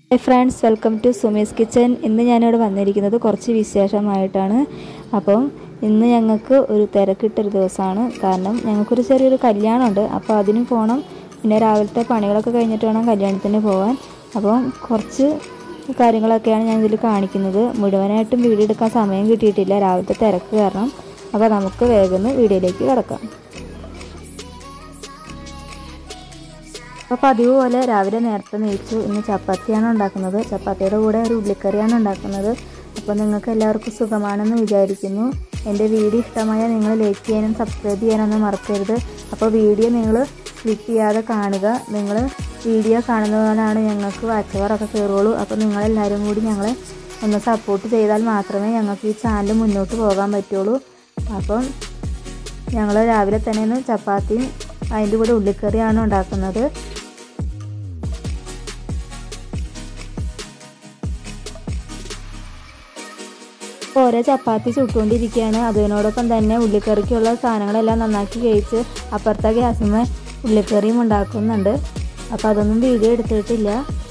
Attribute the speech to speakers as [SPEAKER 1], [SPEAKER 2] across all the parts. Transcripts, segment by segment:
[SPEAKER 1] Hi friends, welcome to Sumi's kitchen. ഇന്ന് ഞാനിവിടെ വന്നിരിക്കുന്നത് കുറച്ച് വിശേഷമായിട്ടാണ്. അപ്പം ഇന്ന് ഞങ്ങൾക്ക് ഒരു തിരക്കിട്ടൊരു ദിവസമാണ്. കാരണം ഞങ്ങൾക്കൊരു ചെറിയൊരു കല്യാണമുണ്ട്. അപ്പോൾ അതിന് പോകണം. പിന്നെ രാവിലത്തെ പണികളൊക്കെ കഴിഞ്ഞിട്ട് വേണം കല്യാണത്തിന് പോകാൻ. അപ്പം കുറച്ച് കാര്യങ്ങളൊക്കെയാണ് ഞാൻ ഇതിൽ കാണിക്കുന്നത്. മുഴുവനായിട്ടും വീഡിയോ എടുക്കാൻ സമയം കിട്ടിയിട്ടില്ല, രാവിലത്തെ തിരക്ക് കാരണം. അപ്പോൾ നമുക്ക് വേഗം വീഡിയോയിലേക്ക് കിടക്കാം. അപ്പോൾ പതിവ് പോലെ രാവിലെ നേരത്തെ നെയ്ച്ചു. ഇന്ന് ചപ്പാത്തിയാണ് ഉണ്ടാക്കുന്നത്. ചപ്പാത്തിയുടെ കൂടെ ഒരു ഉള്ളിക്കറിയാണ് ഉണ്ടാക്കുന്നത്. അപ്പോൾ നിങ്ങൾക്ക് എല്ലാവർക്കും സുഖമാണെന്ന് വിചാരിക്കുന്നു. എൻ്റെ വീഡിയോ ഇഷ്ടമായാൽ നിങ്ങൾ ലൈക്ക് ചെയ്യാനും സബ്സ്ക്രൈബ് ചെയ്യാനൊന്നും മറക്കരുത്. അപ്പോൾ വീഡിയോ നിങ്ങൾ സ്കിപ്പ് ചെയ്യാതെ കാണുക. നിങ്ങൾ വീഡിയോ കാണുന്നതുകൊണ്ടാണ് ഞങ്ങൾക്ക് വാച്ചവറൊക്കെ കയറുള്ളൂ. അപ്പോൾ നിങ്ങളെല്ലാവരും കൂടി ഞങ്ങളെ ഒന്ന് സപ്പോർട്ട് ചെയ്താൽ മാത്രമേ ഞങ്ങൾക്ക് ഈ ചാനൽ മുന്നോട്ട് പോകാൻ പറ്റുള്ളൂ. അപ്പം ഞങ്ങൾ രാവിലെ തന്നെ ചപ്പാത്തിയും അതിൻ്റെ കൂടെ ഉള്ളിക്കറിയാണ് ഉണ്ടാക്കുന്നത്. ഓരോ ചപ്പാത്തി ചുട്ടുകൊണ്ടിരിക്കുകയാണ്. അതിനോടൊപ്പം തന്നെ ഉള്ളിക്കറിക്കുള്ള സാധനങ്ങളെല്ലാം നന്നാക്കി കഴിച്ച് അപ്പുറത്തെ ഗ്യാസുമ്മേ ഉള്ളിക്കറിയും ഉണ്ടാക്കുന്നുണ്ട്. അപ്പോൾ അതൊന്നും വീഡിയോ എടുത്തിട്ടില്ല.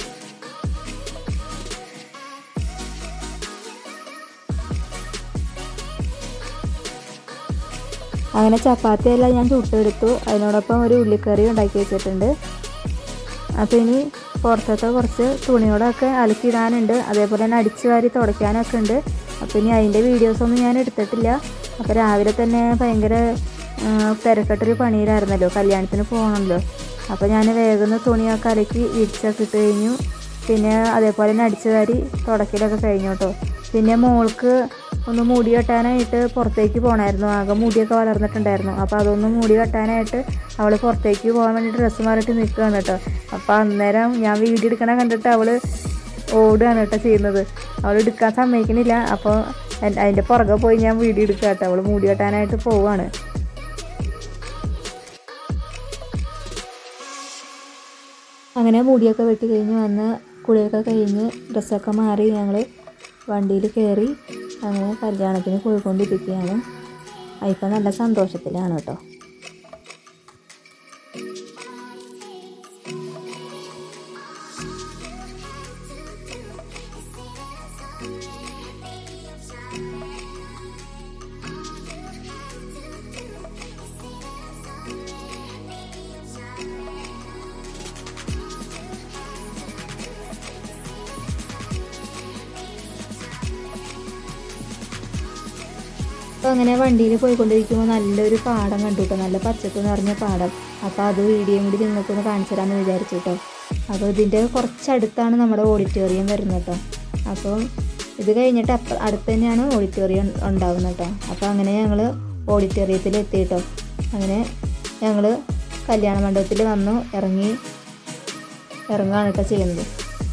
[SPEAKER 1] അങ്ങനെ ചപ്പാത്തിയെല്ലാം ഞാൻ ചുട്ടെടുത്തു. അതിനോടൊപ്പം ഒരു ഉള്ളിക്കറി ഉണ്ടാക്കി വെച്ചിട്ടുണ്ട്. അപ്പോൾ ഇനി പുറത്തൊക്കെ കുറച്ച് തുണിയോടൊക്കെ അലക്കിയിടാനുണ്ട്. അതേപോലെ തന്നെ അടിച്ചു വാരി തുടയ്ക്കാനൊക്കെ ഉണ്ട്. അപ്പോൾ ഇനി അതിൻ്റെ വീഡിയോസൊന്നും ഞാൻ എടുത്തിട്ടില്ല. അപ്പോൾ രാവിലെ തന്നെ ഭയങ്കര തിരക്കട്ടൊരു പണിയിലായിരുന്നല്ലോ, കല്യാണത്തിന് പോകണമല്ലോ. അപ്പോൾ ഞാൻ വേഗം തുണിയൊക്കെ അലക്കി വിരിച്ചൊക്കെ ഇട്ട് കഴിഞ്ഞു. പിന്നെ അതേപോലെ തന്നെ അടിച്ചു വാരി തുടക്കലൊക്കെ കഴിഞ്ഞു കേട്ടോ. പിന്നെ മോൾക്ക് ഒന്ന് മുടി കെട്ടാനായിട്ട് പുറത്തേക്ക് പോകണമായിരുന്നു. ആകെ മുടിയൊക്കെ വളർന്നിട്ടുണ്ടായിരുന്നു. അപ്പോൾ അതൊന്ന് മുടി കെട്ടാനായിട്ട് അവൾ പുറത്തേക്ക് പോകാൻ വേണ്ടി ഡ്രസ്സ് മാറിയിട്ട് നിൽക്കുകയാണ് കേട്ടോ. അപ്പോൾ അന്നേരം ഞാൻ വീഡിയോ എടുക്കണ കണ്ടിട്ട് അവൾ ഓടുകയാണ് കേട്ടോ ചെയ്യുന്നത്. അവൾ എടുക്കാൻ സമ്മതിക്കണില്ല. അപ്പോൾ അതിൻ്റെ പുറകെ പോയി ഞാൻ വീഡിയോ എടുക്കുക കേട്ടോ. അവൾ മുടി കെട്ടാനായിട്ട് പോവുകയാണ്. അങ്ങനെ മുടിയൊക്കെ വെട്ടി കഴിഞ്ഞ് വന്ന് കുളിയൊക്കെ കഴിഞ്ഞ് ഡ്രസ്സൊക്കെ മാറി ഞങ്ങൾ വണ്ടിയിൽ കയറി അങ്ങനെ കല്യാണത്തിന് പോയിക്കൊണ്ടിരിക്കുകയാണ്. ഇപ്പം നല്ല സന്തോഷത്തിലാണ് കേട്ടോ. അപ്പോൾ അങ്ങനെ വണ്ടിയിൽ പോയിക്കൊണ്ടിരിക്കുമ്പോൾ നല്ലൊരു പാടം കണ്ടു കേട്ടോ. നല്ല പച്ചപ്പ് നിറഞ്ഞ പാടം. അപ്പോൾ അത് വീഡിയോയും കൂടി നിങ്ങൾക്കൊന്ന് കാണിച്ചു തരാമെന്ന് വിചാരിച്ചു കേട്ടോ. അപ്പോൾ ഇതിൻ്റെ കുറച്ചടുത്താണ് നമ്മുടെ ഓഡിറ്റോറിയം വരുന്നത് കേട്ടോ. അപ്പോൾ ഇത് കഴിഞ്ഞിട്ട് അടുത്ത് തന്നെയാണ് ഓഡിറ്റോറിയം ഉണ്ടാകുന്നത് കേട്ടോ. അപ്പോൾ അങ്ങനെ ഞങ്ങൾ ഓഡിറ്റോറിയത്തിൽ എത്തി കേട്ടോ. അങ്ങനെ ഞങ്ങൾ കല്യാണ മണ്ഡപത്തിൽ വന്നു ഇറങ്ങുകയാണ് കേട്ടോ ചെയ്യുന്നത്.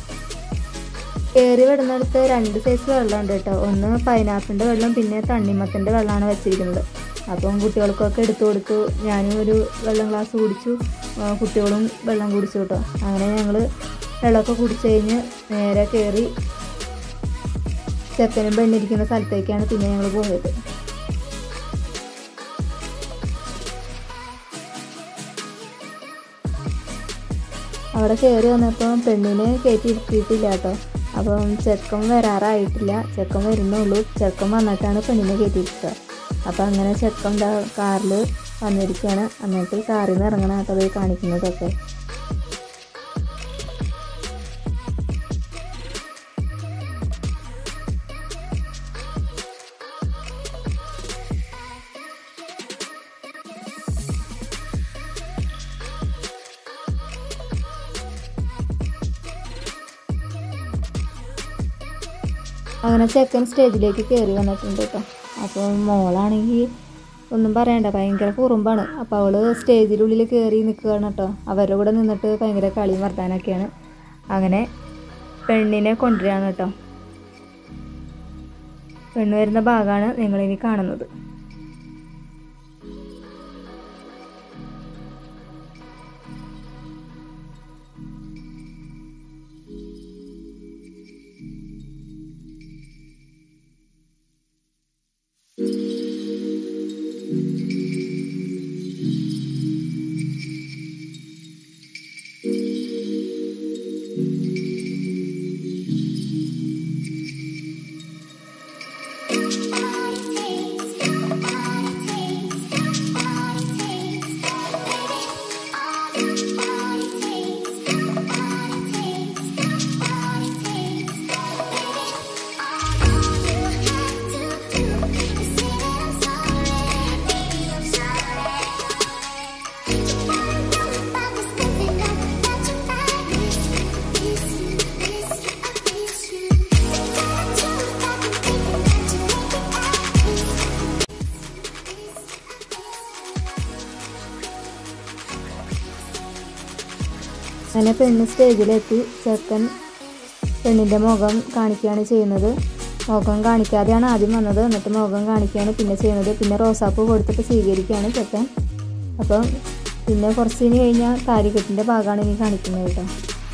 [SPEAKER 1] കയറി വരുന്നിടത്ത് 2 സൈസ് വെള്ളമുണ്ട് കേട്ടോ. ഒന്ന് പൈനാപ്പിളിൻ്റെ വെള്ളം, പിന്നെ തണ്ണിമത്തൻ്റെ വെള്ളമാണ് വെച്ചിരിക്കുന്നത്. അപ്പം കുട്ടികൾക്കൊക്കെ എടുത്തു കൊടുത്തു. ഞാനും ഒരു വെള്ളം ഗ്ലാസ് കുടിച്ചു, കുട്ടികളും വെള്ളം കുടിച്ചു കേട്ടോ. അങ്ങനെ ഞങ്ങൾ വെള്ളമൊക്കെ കുടിച്ചു കഴിഞ്ഞ് നേരെ കയറി ചെക്കനും പെണ്ണിരിക്കുന്ന സ്ഥലത്തേക്കാണ് പിന്നെ ഞങ്ങൾ പോയത്. അവിടെ കയറി വന്നപ്പോൾ പെണ്ണിനെ കയറ്റി ഇരുത്തിയിട്ടില്ല കേട്ടോ. അപ്പം ചെക്കൻ വരാറായിട്ടില്ല, ചെക്കൻ വരുന്നുള്ളൂ. ചെക്കൻ വന്നിട്ടാണ് പെണ്ണിനെ കയറ്റിയിരിക്കുക. അപ്പം അങ്ങനെ ചെക്കൻ കാറിൽ വന്നിരിക്കുകയാണ്. എന്നിട്ട് കാറിൽ നിന്ന് ഇറങ്ങണ കേട്ടോ പോയി കാണിക്കുന്നതൊക്കെ. അങ്ങനെ ചെക്കൻ സ്റ്റേജിലേക്ക് കയറി വന്നിട്ടുണ്ട് കേട്ടോ. അപ്പോൾ മോളാണെങ്കിൽ ഒന്നും പറയണ്ട, ഭയങ്കര കുറുമ്പാണ്. അപ്പോൾ അവൾ സ്റ്റേജിനുള്ളിൽ കയറി നിൽക്കുകയാണ് കേട്ടോ. അവരുടെ കൂടെ നിന്നിട്ട് ഭയങ്കര കളിയും വർത്താനൊക്കെയാണ്. അങ്ങനെ പെണ്ണിനെ കൊണ്ടുവരികയാണ് കേട്ടോ. പെണ്ണ് വരുന്ന ഭാഗമാണ് നിങ്ങളിനി കാണുന്നത്. അങ്ങനെ പെണ്ണ് സ്റ്റേജിലെത്തി. ചെക്കൻ പെണ്ണിൻ്റെ മുഖം കാണിക്കുകയാണ് ചെയ്യുന്നത്. മുഖം കാണിക്കാതെയാണ് ആദ്യം വന്നത്, എന്നിട്ട് മുഖം കാണിക്കുകയാണ് പിന്നെ ചെയ്യുന്നത്. പിന്നെ റോസാപ്പൂ കൊടുത്തിട്ട് സ്വീകരിക്കുകയാണ് ചെക്കൻ. അപ്പം പിന്നെ കുറച്ചിന് കഴിഞ്ഞാൽ താലികെട്ടിൻ്റെ ഭാഗമാണ് ഇനി കാണിക്കുന്നത് കേട്ടോ.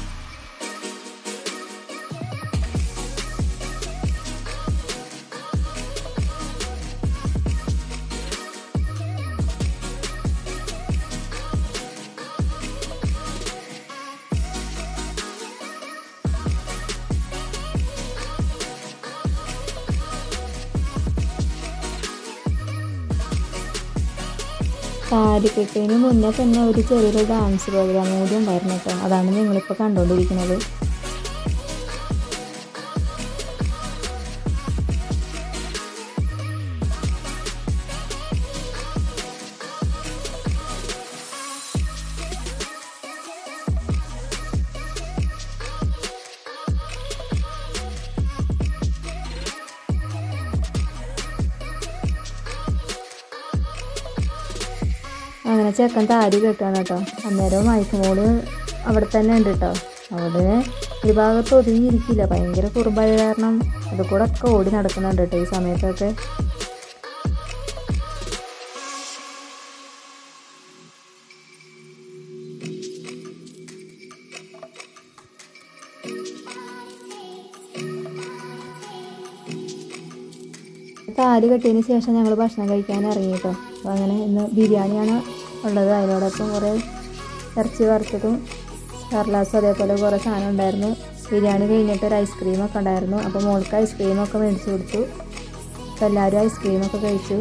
[SPEAKER 1] താലികെട്ടിന് മുന്നേ തന്നെ ഒരു ചെറിയൊരു ഡാൻസ് പ്രോഗ്രാം കൂടി ഉണ്ടായിരുന്നു കേട്ടോ. അതാണ് നിങ്ങളിപ്പോൾ കണ്ടുകൊണ്ടിരിക്കുന്നത്. അങ്ങനെ ചെക്കൻ താലി കെട്ടുകയാണ് കേട്ടോ. അന്നേരം മൈക്കുമോള് അവിടെ തന്നെ ഉണ്ട് കേട്ടോ. അവിടെ ഒരു ഭാഗത്ത് ഒതുങ്ങിയിരിക്കില്ല, ഭയങ്കര കുറുമ്പായ കാരണം അത് കൂടെ ഒക്കെ ഓടി നടക്കുന്നുണ്ട് കേട്ടോ ഈ സമയത്തൊക്കെ. താലി കെട്ടിയതിന് ശേഷം ഞങ്ങൾ ഭക്ഷണം കഴിക്കാൻ ഇറങ്ങി കേട്ടോ. അപ്പോൾ അങ്ങനെ ഇന്ന് ബിരിയാണിയാണ് ഉള്ളത്. അതിനോടൊപ്പം കുറേ ഇറച്ചി വറുത്തതും കർലാസും അതേപോലെ കുറേ സാധനം ഉണ്ടായിരുന്നു. ബിരിയാണി കഴിഞ്ഞിട്ട് ഒരു ഐസ്ക്രീമൊക്കെ ഉണ്ടായിരുന്നു. അപ്പോൾ മോൾക്ക് ഐസ്ക്രീമൊക്കെ മേടിച്ച് കൊടുത്തു. അപ്പോൾ എല്ലാവരും ഐസ്ക്രീമൊക്കെ കഴിച്ചു.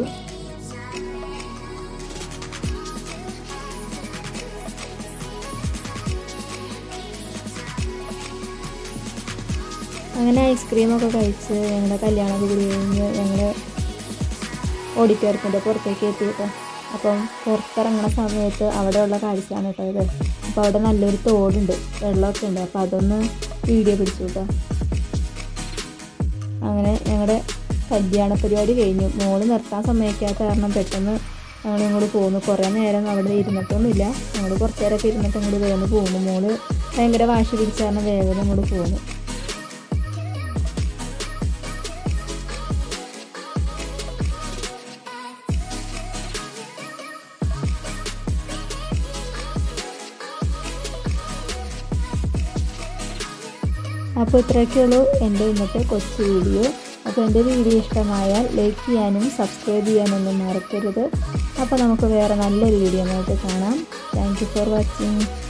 [SPEAKER 1] അങ്ങനെ ഐസ്ക്രീമൊക്കെ കഴിച്ച് ഞങ്ങളുടെ കല്യാണമൊക്കെ കൂടി കഴിഞ്ഞ് ഞങ്ങൾ ഓഡിറ്റോറിയത്തിൻ്റെ പുറത്തേക്ക് എത്തിയിട്ട്, അപ്പം പുറത്തിറങ്ങുന്ന സമയത്ത് അവിടെയുള്ള കാഴ്ചയാണ് കേട്ടോ ഇത്. അപ്പോൾ അവിടെ നല്ലൊരു തോടുണ്ട്, വെള്ളമൊക്കെ ഉണ്ട്. അപ്പോൾ അതൊന്ന് വീഡിയോ പിടിച്ചു കേട്ടോ. അങ്ങനെ ഞങ്ങളുടെ കല്യാണ പരിപാടി കഴിഞ്ഞു. മോള് നിർത്താൻ സമ്മതിക്കാത്ത കാരണം പെട്ടെന്ന് ഞങ്ങൾ ഇങ്ങോട്ട് പോകുന്നു. കുറേ നേരം അവിടെ ഇരുന്നിട്ടൊന്നുമില്ല. ഞങ്ങൾ കുറച്ച് നേരമൊക്കെ ഇരുന്നിട്ട് ഇങ്ങോട്ട് വേഗം പോകുന്നു. മോള് ഭയങ്കര വാശി പിടിച്ച കാരണം വേഗം ഇങ്ങോട്ട് പോകുന്നു. അപ്പോൾ ഇത്രയൊക്കെയുള്ളൂ എൻ്റെ ഇന്നത്തെ കൊച്ചു വീഡിയോ. അപ്പോൾ എൻ്റെ വീഡിയോ ഇഷ്ടമായാൽ ലൈക്ക് ചെയ്യാനും സബ്സ്ക്രൈബ് ചെയ്യാനൊന്നും മറക്കരുത്. അപ്പോൾ നമുക്ക് വേറെ നല്ലൊരു വീഡിയോ ആയിട്ട് കാണാം. Thank you for watching.